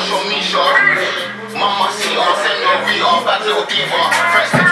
Misha. Mama see her, send her real, bad little diva.